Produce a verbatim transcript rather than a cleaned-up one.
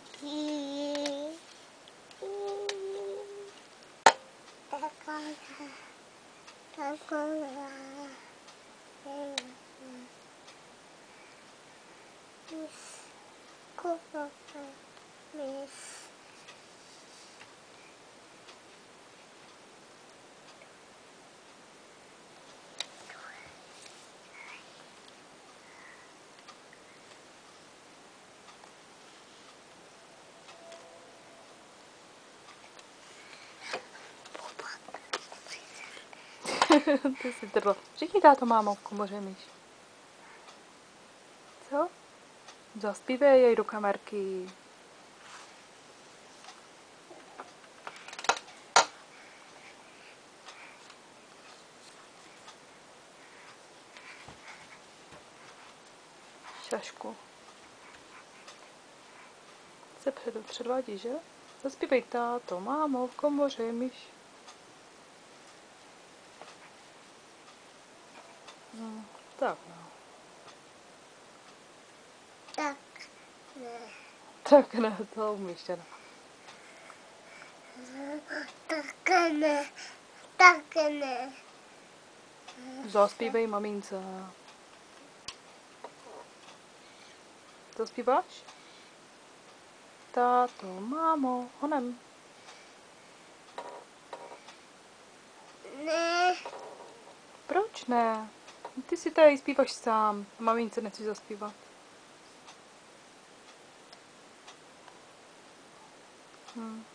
Ty jsi trval. Řekni táto, mámo, v komoře myš. Co? Zaspívej jej do kamerky. Šašku. Se před, předvádí, že? Zaspívej táto, mámo, v komoře myš. No, tak no. Tak ne. Tak ne, to umíš teda. Tak ne. Tak ne. Zaspívej mamince. Zaspíváš? Táto, mámo, honem. Ne. Proč ne? Ty si tady zpíváš sám. Mamince nechci zaspívat. Hm.